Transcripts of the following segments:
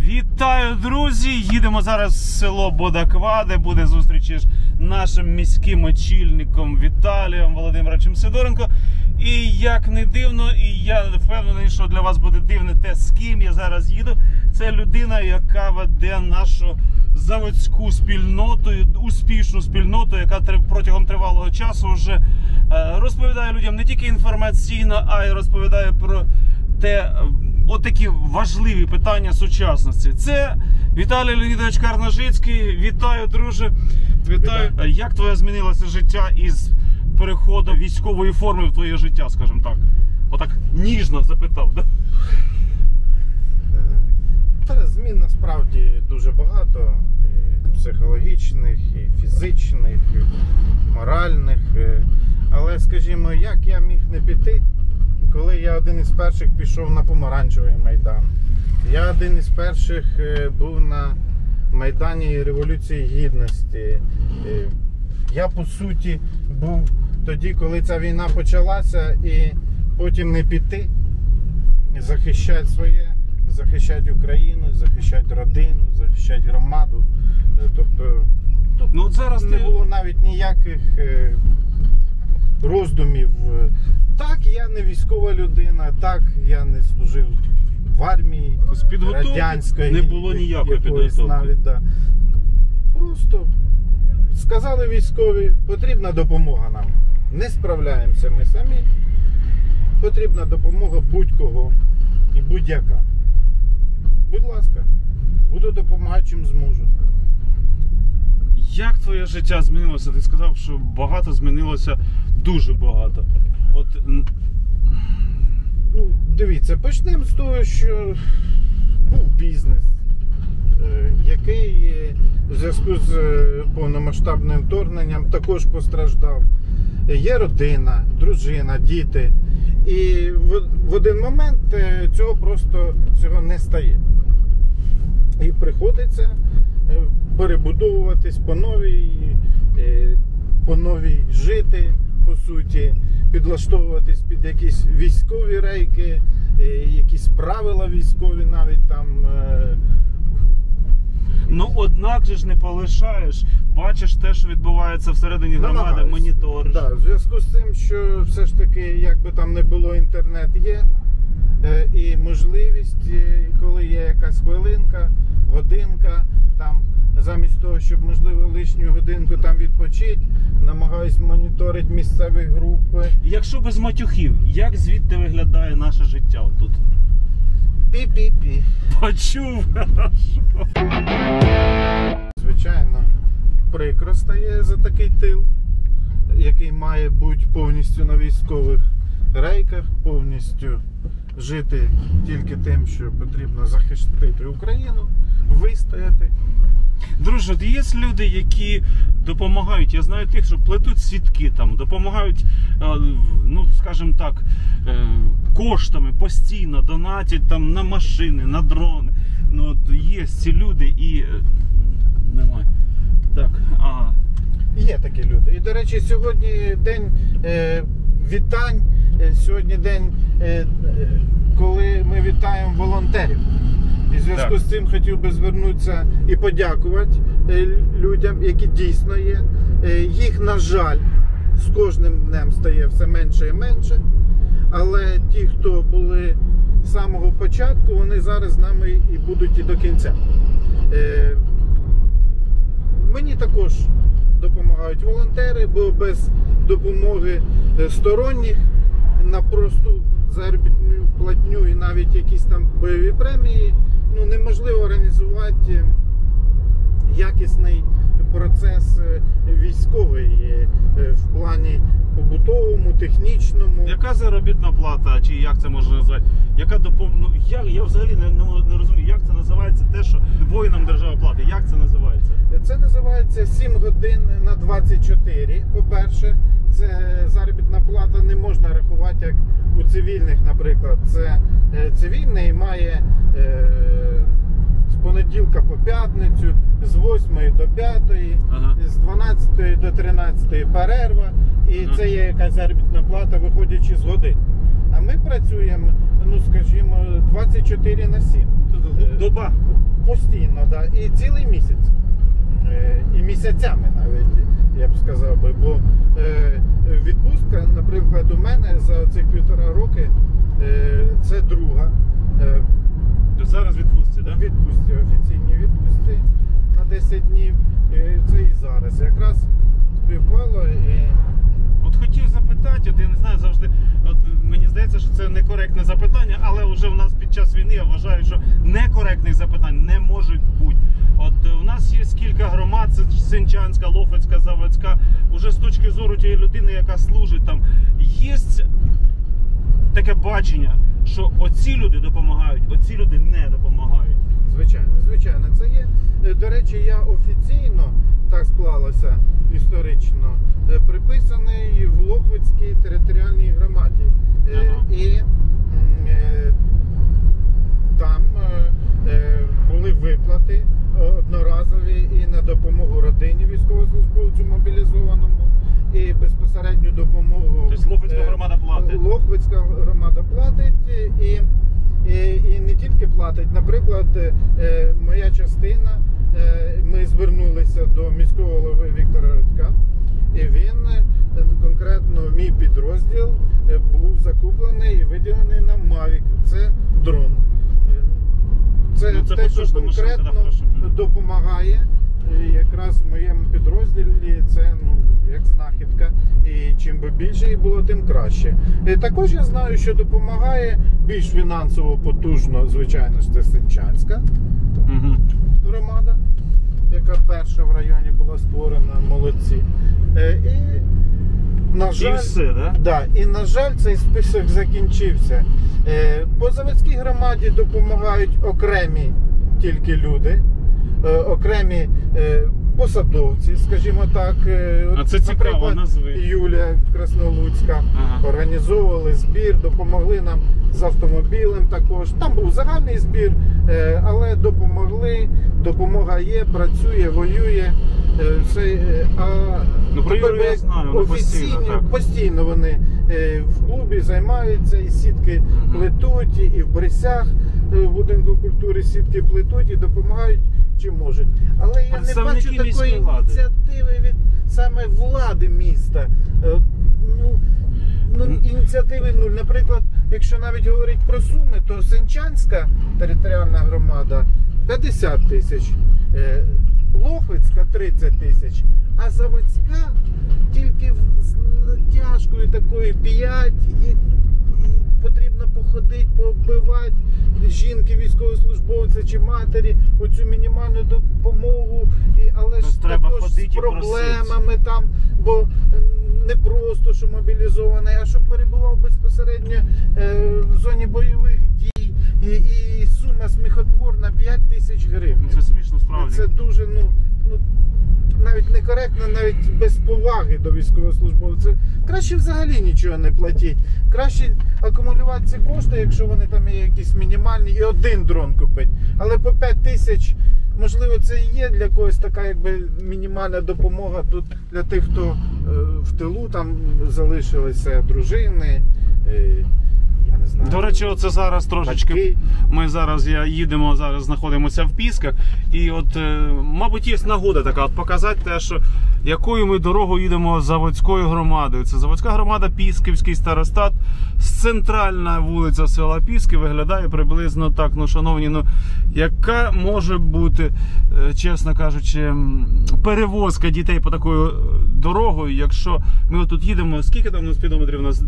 Вітаю, друзі! Їдемо зараз в село Бодаква, де буде зустріч з нашим міським очільником Віталієм Володимировичем Сидоренко. І як не дивно, і я впевнений, що для вас буде дивне те, з ким я зараз їду. Це людина, яка веде нашу заводську спільноту, успішну спільноту, яка протягом тривалого часу вже розповідає людям не тільки інформаційно, а й розповідає про такі важливі питання сучасності. Це Віталій Леонідович Карнажицький. Вітаю, друже. Вітаю. Як твоє змінилося життя із переходом військової форми в твоє життя, скажімо так? Отак ніжно запитав, да? Змін насправді дуже багато. І психологічних, і фізичних, і моральних. Але, скажімо, як я міг не піти, коли я один із перших пішов на Помаранчевий Майдан. Я один із перших був на Майдані Революції Гідності. Я, по суті, був тоді, коли ця війна почалася, і потім не піти, захищати своє, захищати Україну, захищати родину, захищати громаду. Тобто тут зараз не було навіть ніяких роздумів. Так, я не військова людина, так, я не служив в армії радянської. Не було ніякої підготовки. Навіть, да. Просто сказали військові, потрібна допомога нам. Не справляємося ми самі. Потрібна допомога будь-кого і будь-яка. Будь ласка, буду допомагати, чим зможу. Як твоє життя змінилося? Ти сказав, що багато змінилося, дуже багато. Дивіться, почнемо з того, що був бізнес, який в зв'язку з повномасштабним вторгненням також постраждав. Є родина, дружина, діти. І в один момент цього не стає. І приходиться перебудовуватись по новій жити, по суті, підлаштовуватись під якісь військові рейки, якісь правила військові навіть там. Однак же ж не полишаєш, бачиш те, що відбувається всередині громади, моніториш. Так, в зв'язку з тим, що все ж таки, як би там не було, інтернет є, і можливість, коли є якась хвилинка, годинка, там, замість того, щоб, можливо, лишню годинку там відпочити, намагаюсь моніторити місцеві групи. Якщо без матюхів, як звідти виглядає наше життя отут? Пі-пі-пі. Почув! Звичайно, прикро стає за такий тил, який має бути повністю на військових рейках, повністю жити тільки тим, що потрібно захистити Україну, вистояти. Друже, є люди, які допомагають, я знаю тих, що плетуть сітки, там, допомагають, скажімо так, коштами постійно, донатять там на машини, на дрони. Є ці люди і немає. Так, Є такі люди. І, до речі, сьогодні день вітань, сьогодні день, коли ми вітаємо волонтерів. І в зв'язку з цим хотів би звернутися і подякувати людям, які дійсно є. Їх, на жаль, з кожним днем стає все менше і менше. Але ті, хто були з самого початку, вони зараз з нами і будуть і до кінця. Мені також допомагають волонтери, бо без допомоги сторонніх на просту заробітну платню і навіть якісь там бойові премії неможливо організувати якісний процес військовий в плані побутовому, технічному. Яка заробітна плата, чи як це можна назвати? Яка я взагалі не розумію, як це називається те, що воїнам держава платить. Як це називається? Це називається 7 годин на 24. По-перше, це заробітна плата не можна рахувати як у цивільних, наприклад. Це цивільний має з понеділка по п'ятницю, з 8 до 5, з 12 до 13 перерва. І це є якась заробітна плата, виходячи з годин. А ми працюємо, скажімо, 24/7. Доба. постійно, да, і цілий місяць. І місяцями навіть, я б сказав би, бо відпустка, наприклад, у мене за цих 1,5 роки це друга. Зараз відпустці, так? Відпустці, офіційні відпустці на 10 днів. Це і зараз. Якраз співпало і... От хотів запитати, от я не знаю, завжди, от мені здається, що це некоректне запитання, але вже в нас під час війни я вважаю, що некоректних запитань не може бути. От у нас є кілька громад, Сенчанська, Лохвицька, Заводська, уже з точки зору тієї людини, яка служить там, є таке бачення, що оці люди допомагають, оці люди не допомагають. Звичайно, це є. До речі, я офіційно, так склалося історично, приписаний в Лохвицькій територіальній громаді. І там були виплати одноразові і на допомогу родині військовослужбовцю мобілізованому, і безпосередню допомогу. Тобто Лохвицька громада платить? Лохвицька громада платить і не тільки платить. Наприклад, моя частина, ми звернулися до міського голови Віктора Радька, і він, конкретно мій підрозділ, був закуплений і виділений на Mavic. Це дрон. Це те, що конкретно допомагає. І якраз в моєму підрозділі це як знахідка. І чим би більше їх було, тим краще. І також я знаю, що допомагає більш фінансово потужно, звичайно ж, це Сенчанська громада, яка перша в районі була створена, молодці. І, на жаль, і все, да? Да, і, на жаль, цей список закінчився. По Заводській громаді допомагають окремі тільки люди, окремі посадовці, скажімо так. А це цікаво, назви. Юлія Краснолуцька організовували збір, допомогли нам з автомобілем також. Там був загальний збір, але допомогли, допомога є, працює, воює. Про Юлію я знаю, постійно вони в клубі займаються, і сітки плетуть, і в Брисях в будинку культури сітки плетуть і допомагають чим можуть. Але я не бачу такої ініціативи від саме влади міста. Ініціативи нуль. Наприклад, якщо навіть говорити про суми, то Сенчанська територіальна громада 50 тисяч, Лохвицька 30 тисяч, а Заводська тільки з тяжкою такою 5, і потрібно походити, пооббивати жінки, військовослужбовця чи матері оцю мінімальну допомогу, але ж також з проблемами там, бо не просто, що мобілізований, а щоб перебував безпосередньо в зоні бойових дій. І сума сміхотворна 5 тисяч гривень. Це смішно, справді. Це дуже, навіть некоректно, навіть без поваги до військовослужбовців. Краще взагалі нічого не платіть. Краще акумулювати ці кошти, якщо вони там є якісь мінімальні, і один дрон купити. Але по 5 тисяч, можливо, це і є для когось така якби мінімальна допомога тут для тих, хто в тилу там залишилися, дружини. Я не знаю. До речі, оце зараз трошечки, ми зараз їдемо, зараз знаходимося в Пісках, і от, мабуть, є нагода така, от показати те, що якою ми дорогою їдемо Заводською громадою. Це Заводська громада, Пісківський старостат, центральна вулиця села Піски виглядає приблизно так, шановні, яка може бути, чесно кажучи, перевозка дітей по такою дорогою, якщо ми отут їдемо, скільки там спідометрів у нас?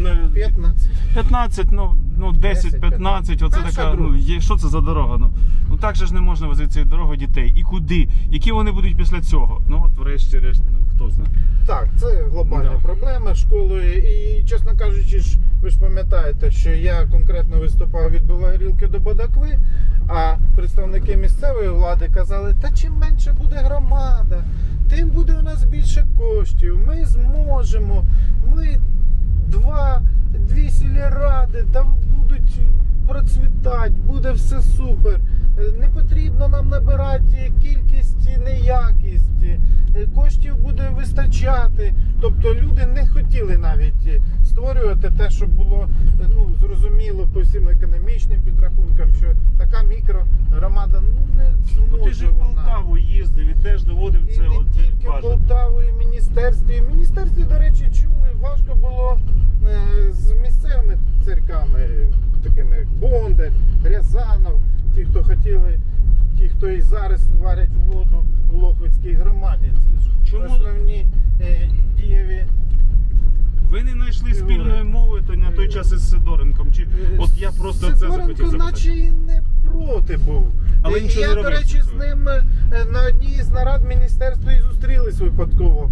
15, 10-15, оце така, що це за дорога? Так же ж не можна возити цією дорогою дітей. І куди? Які вони будуть після цього? От врешті-решт, хто знає. Так, це глобальна проблема школою. І, чесно кажучи, ви ж пам'ятаєте, що я конкретно виступав від Білогорілки до Бодакви, а представники місцевої влади казали, та чим менше буде громада, тим буде у нас більше коштів, ми зможемо, ми дві сільради, там будуть процвітати, буде все супер. Не потрібно нам набирати кількість і не якість. громаді, коштів буде вистачати. Тобто люди не хотіли навіть створювати те, що було зрозуміло по всім економічним підрахункам, що така мікрогромада не зможе. Ти ж в Полтаву їздив і теж доводив І це. не тільки в Полтаву, і в міністерстві. В міністерстві, до речі, чули, важко було з місцевими церквами, такими як Бондар, Рязанов, ті, хто хотіли, ті, хто і зараз варять воду в Лохвицькій громаді. Чому? Основні дієві. Ви не знайшли спільної мови то на той час із Сидоренком? Чи от я просто це захотів Сидоренко запитати? наче і не проти був. Але нічого я, не робив. до речі, з ним на одній з нарад міністерства і зустрілись випадково.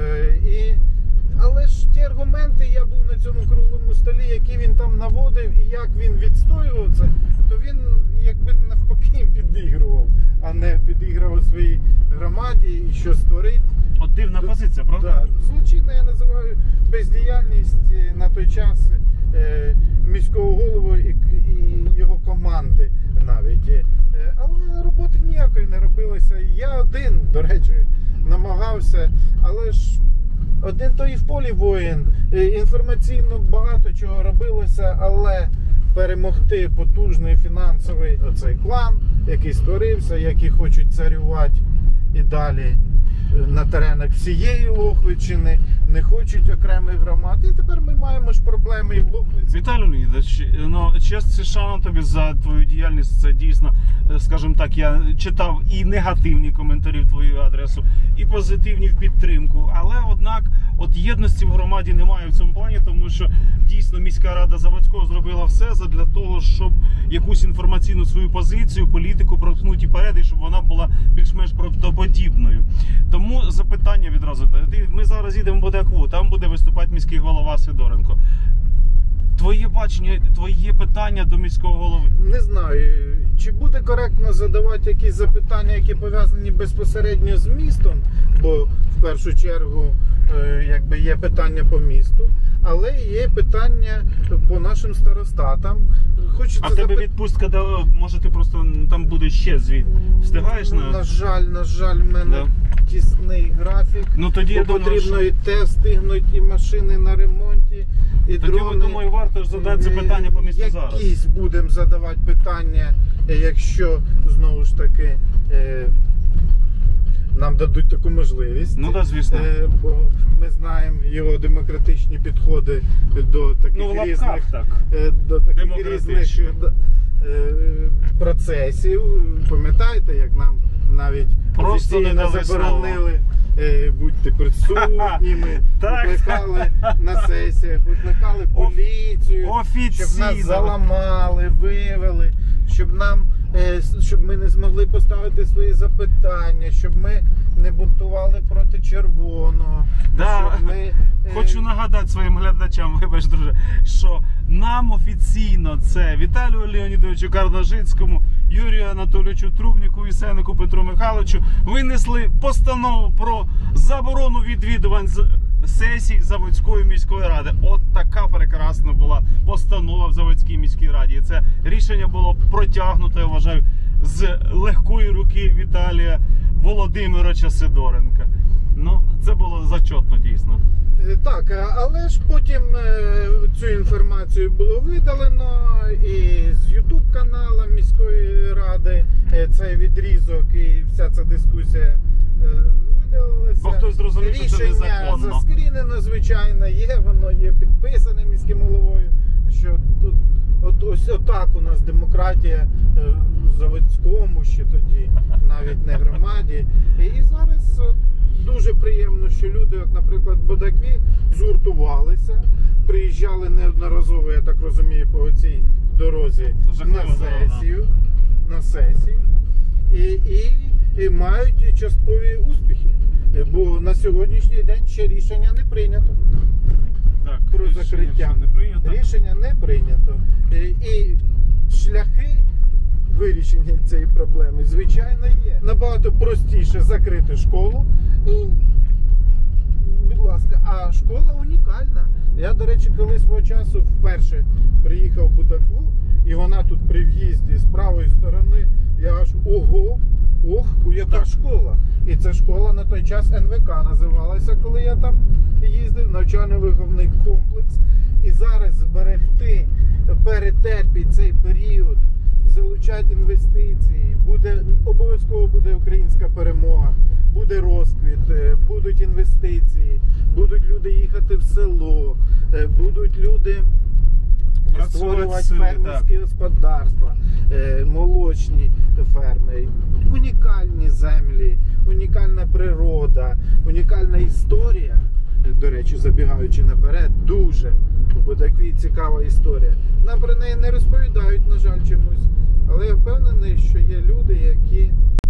Але ж ті аргументи, я був на цьому круглому столі, які він там наводив і як він відстоював це, то він якби навпаки їм підігрував, а не підігрував своїй громаді і що створить. От дивна позиція, правда? Да. Злочинна я називаю бездіяльність на той час міського голови і його команди навіть. Але роботи ніякої не робилося. Я один, до речі, намагався, але ж один то і в полі воїн. Інформаційно багато чого робилося, але перемогти потужний фінансовий оцей клан, який створився, які хочуть царювати і далі на теренах всієї Лохвичини, не хочуть окремих громад. І тепер ми маємо ж проблеми і в Лохвиці. Віталій Леонідович, честь і шана тобі за твою діяльність. Це дійсно, скажімо так, я читав і негативні коментарі в твою адресу, і позитивні в підтримку. Але, однак, от єдності в громаді немає в цьому плані, тому що дійсно міська рада Заводського зробила все для того, щоб якусь інформаційну свою позицію, політику проткнути вперед, і щоб вона була більш-менш правдоподібною. Тому запитання відразу. Ми зараз їдемо в Бодакву, там буде виступати міський голова Сидоренко. Твоє бачення, твоє питання до міського голови? Не знаю, чи буде коректно задавати якісь запитання, які пов'язані безпосередньо з містом, бо в першу чергу якби є питання по місту, але є питання по нашим старостатам. А в тебе відпустка, може ти просто там буде ще звіт? Встигаєш на... На жаль, в мене тісний графік. Ну тоді я думаю, потрібно і те встигнуть, і машини на ремонті, і тоді, дрони. думаю, варто ж задати це питання по місту зараз. Якісь будемо задавати питання, якщо, знову ж таки, нам дадуть таку можливість. Ну так, звісно. Бо ми знаємо його демократичні підходи до таких різних, до таких різних процесів. Пам'ятаєте, як нам навіть офіційно заборонили бути присутніми, викликали на сесіях, викликали поліцію, щоб нас заламали, вивели, щоб ми не змогли поставити свої запитання, щоб ми не бунтували проти червоного. Да. Хочу нагадати своїм глядачам, вибач, друже, що нам офіційно це Віталію Леонідовичу Карнажицькому, Юрію Анатолійовичу Трубніку і Сеннику Петру Михайловичу винесли постанову про заборону відвідувань сесій Заводської міської ради. От така прекрасна була постанова в Заводській міській раді. І це рішення було протягнуто, я вважаю, з легкої руки Віталія Володимировича Сидоренка. Ну, це було зачетно, дійсно. Так, але ж потім цю інформацію було видалено і з YouTube каналу міської ради цей відрізок і вся ця дискусія видалилася. Бо хтось зрозумів, що це незаконно. Рішення заскрінено, звичайно, воно є підписане міським головою, що тут ось отак у нас демократія в Заводському ще тоді, навіть не громаді. І зараз дуже приємно, що люди, от, наприклад, в Бодакві згуртувалися, приїжджали неодноразово, я так розумію, по цій дорозі на сесію і мають часткові успіхи. Бо на сьогоднішній день ще рішення не прийнято. Так, про закриття. Рішення не прийнято. І шляхи вирішення цієї проблеми, звичайно, є. Набагато простіше закрити школу і, будь ласка, а школа унікальна. Я, до речі, коли свого часу вперше приїхав в Бодакву, і вона тут при в'їзді з правої сторони, я аж яка школа. І ця школа на той час НВК називалася, коли я там їздив, навчально-виховний комплекс. І зараз зберегти, перетерпіть цей період, залучати інвестиції, обов'язково буде українська перемога, буде розквіт, будуть інвестиції, будуть люди їхати в село, будуть люди створювати фермерські господарства, молочні ферми, унікальні землі, унікальна природа, унікальна історія. До речі, забігаючи наперед, дуже у Бодакві цікава історія. Нам про неї не розповідають, на жаль, чомусь. Але я впевнений, що є люди, які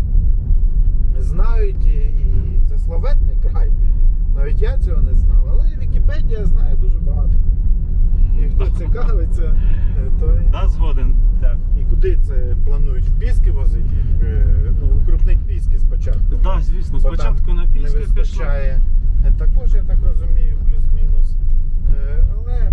знають, і це славетний край. Навіть я цього не знав, але Вікіпедія знає дуже багато. І хто цікавиться, той... Да, згоден. Так. І куди це планують? В Піски возити? Укрупнити Піски спочатку. Так, звісно, спочатку на Піски не вистачає. Також, я так розумію, плюс-мінус. Але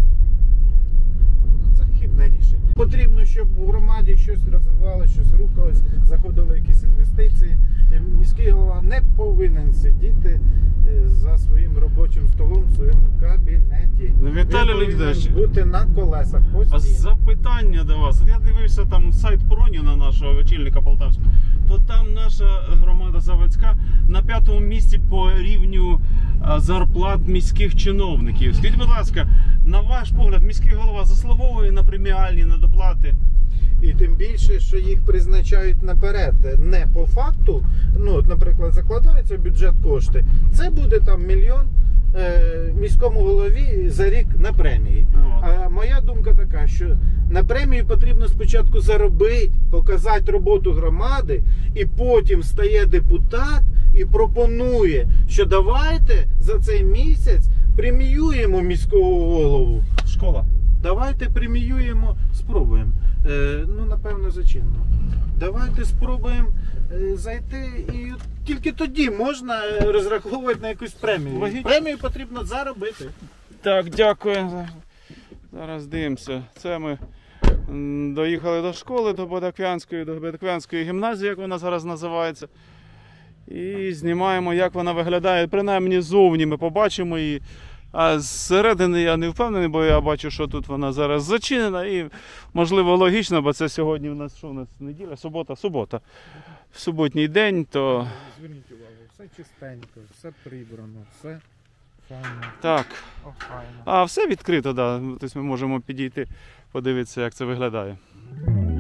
це хибне рішення. Потрібно, щоб у громаді щось розвивалося, щось рухалось, заходили якісь інвестиції. Міський голова не повинен сидіти за своїм робочим столом в своєму кабінеті. Віталій Леонідович, бути на колесах постійно. Запитання до вас. От я дивився там сайт Проніна, нашого очільника Полтавського, то там наша громада Заводська на 5-му місці по рівню зарплат міських чиновників. Скажіть, будь ласка, на ваш погляд, міський голова заслуговує на преміальні, на доплати? І тим більше, що їх призначають наперед, не по факту. Ну, от, наприклад, закладаються в бюджет кошти. Це буде там 1 мільйон міському голові за рік на премії. А моя думка така, що на премію потрібно спочатку заробити, показати роботу громади, і потім стає депутат і пропонує, що давайте за цей місяць преміюємо міського голову. Школа. Давайте преміюємо, спробуємо. Ну, напевно, зачинно. Давайте спробуємо зайти, і тільки тоді можна розраховувати на якусь премію. Логічно. Премію потрібно заробити. Так, дякую. Зараз дивимося. Це ми доїхали до школи, до Бодаквянської гімназії, як вона зараз називається. І знімаємо, як вона виглядає. Принаймні зовні ми побачимо її. А зсередини я не впевнений, бо я бачу, що тут вона зараз зачинена. І, можливо, логічно, бо це сьогодні у нас, що у нас неділя? Субота. В суботній день, то... Зверніть увагу, все чистенько, все прибрано, все файно. Так. Охайно. А все відкрито, так. Да. Тобто ми можемо підійти, подивитися, як це виглядає.